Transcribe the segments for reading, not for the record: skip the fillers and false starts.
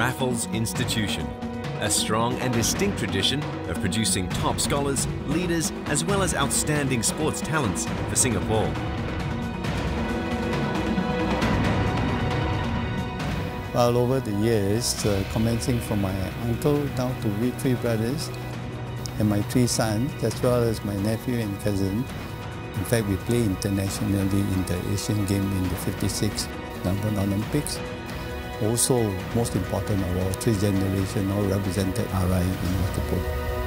Raffles Institution, a strong and distinct tradition of producing top scholars, leaders, as well as outstanding sports talents for Singapore. Well, over the years, commencing from my uncle down to we three brothers and my three sons, as well as my nephew and cousin. In fact, we play internationally in the Asian Games in the 56 Melbourne Olympics. Also, most important, our three generations all represented RI in water polo.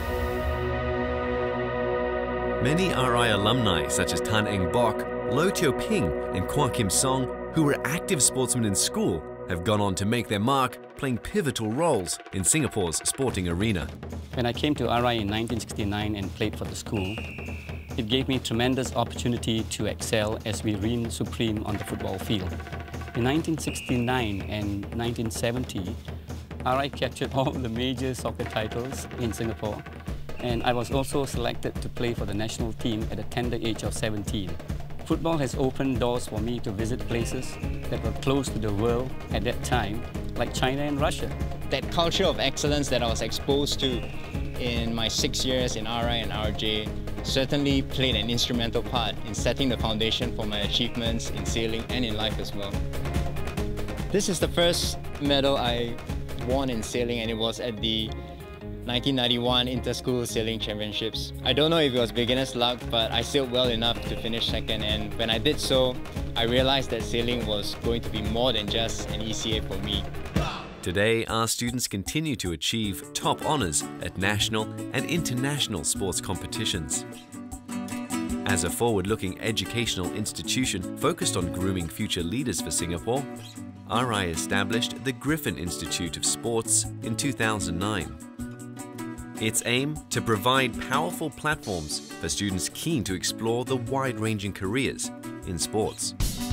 Many RI alumni such as Tan Eng Bok, Low Teo Ping and Kwa Kim Song, who were active sportsmen in school, have gone on to make their mark, playing pivotal roles in Singapore's sporting arena. When I came to RI in 1969 and played for the school, it gave me tremendous opportunity to excel as we reigned supreme on the football field. In 1969 and 1970, RI captured all the major soccer titles in Singapore, and I was also selected to play for the national team at a tender age of 17. Football has opened doors for me to visit places that were close to the world at that time, like China and Russia. That culture of excellence that I was exposed to in my 6 years in RI and RJ certainly played an instrumental part in setting the foundation for my achievements in sailing and in life as well. This is the first medal I won in sailing, and it was at the 1991 Inter-School Sailing Championships. I don't know if it was beginner's luck, but I sailed well enough to finish second, and when I did so, I realized that sailing was going to be more than just an ECA for me. Today, our students continue to achieve top honours at national and international sports competitions. As a forward-looking educational institution focused on grooming future leaders for Singapore, RI established the Griffin Institute of Sports in 2009. Its aim to provide powerful platforms for students keen to explore the wide-ranging careers in sports.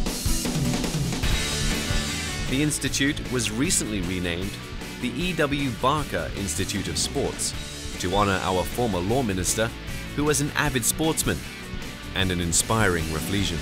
The institute was recently renamed the E.W. Barker Institute of Sports to honour our former law minister, who was an avid sportsman and an inspiring Rafflesian.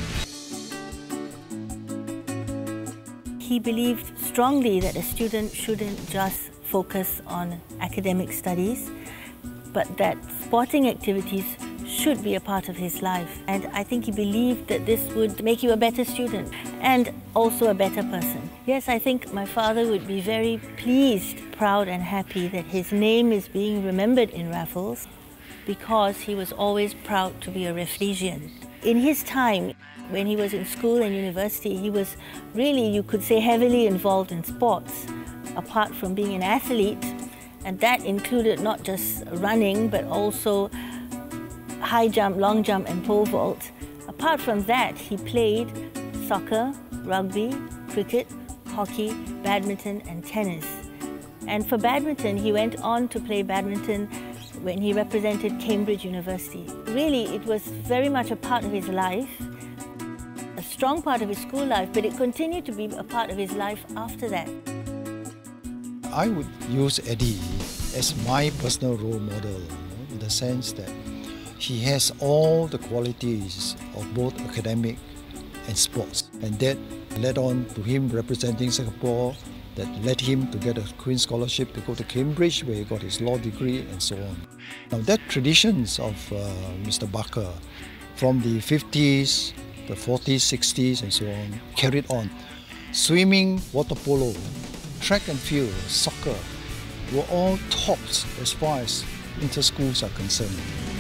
He believed strongly that a student shouldn't just focus on academic studies, but that sporting activities should be a part of his life. And I think he believed that this would make you a better student and also a better person. Yes, I think my father would be very pleased, proud and happy that his name is being remembered in Raffles, because he was always proud to be a Rafflesian. In his time, when he was in school and university, he was really, you could say, heavily involved in sports, apart from being an athlete. And that included not just running, but also high jump, long jump and pole vault. Apart from that, he played soccer, rugby, cricket, hockey, badminton and tennis. And for badminton, he went on to play badminton when he represented Cambridge University. Really, it was very much a part of his life, a strong part of his school life, but it continued to be a part of his life after that. I would use Eddie as my personal role model, in the sense that he has all the qualities of both academic and sports. And that led on to him representing Singapore, that led him to get a Queen's Scholarship to go to Cambridge, where he got his law degree and so on. Now that traditions of Mr. Barker from the 50s, the 40s, 60s and so on, carried on. Swimming, water polo, track and field, soccer were all tops as far as inter-schools are concerned.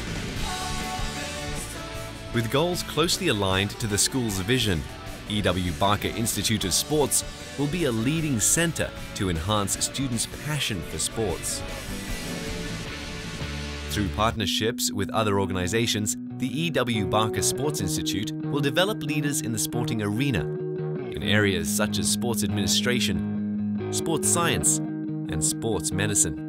With goals closely aligned to the school's vision, E.W. Barker Institute of Sports will be a leading centre to enhance students' passion for sports. Through partnerships with other organisations, the E.W. Barker Sports Institute will develop leaders in the sporting arena in areas such as sports administration, sports science and sports medicine.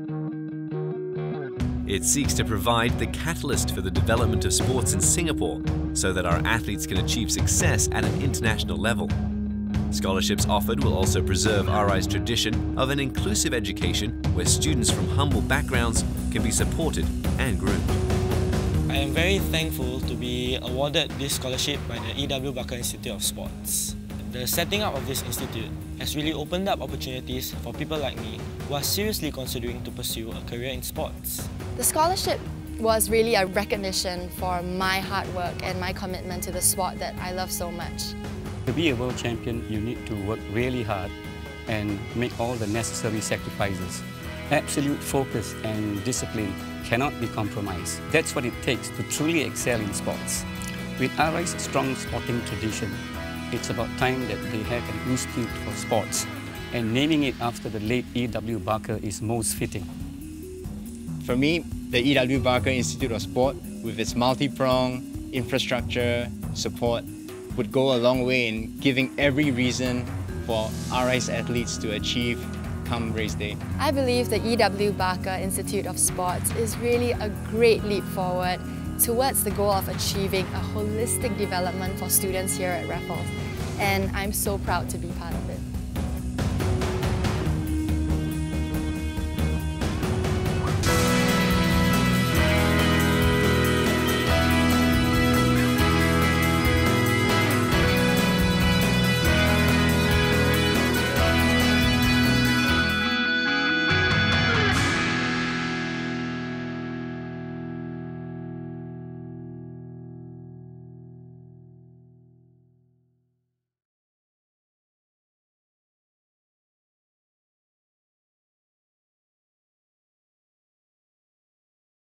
It seeks to provide the catalyst for the development of sports in Singapore so that our athletes can achieve success at an international level. Scholarships offered will also preserve RI's tradition of an inclusive education where students from humble backgrounds can be supported and groomed. I am very thankful to be awarded this scholarship by the E.W. Barker Institute of Sports. The setting up of this institute has really opened up opportunities for people like me who are seriously considering to pursue a career in sports. The scholarship was really a recognition for my hard work and my commitment to the sport that I love so much. To be a world champion, you need to work really hard and make all the necessary sacrifices. Absolute focus and discipline cannot be compromised. That's what it takes to truly excel in sports. With RI's strong sporting tradition, it's about time that they have an institute for sports, and naming it after the late E.W. Barker is most fitting. For me, the E.W. Barker Institute of Sport, with its multi-pronged infrastructure, support, would go a long way in giving every reason for RI's athletes to achieve come race day. I believe the E.W. Barker Institute of Sports is really a great leap forward towards the goal of achieving a holistic development for students here at Raffles, and I'm so proud to be part of it.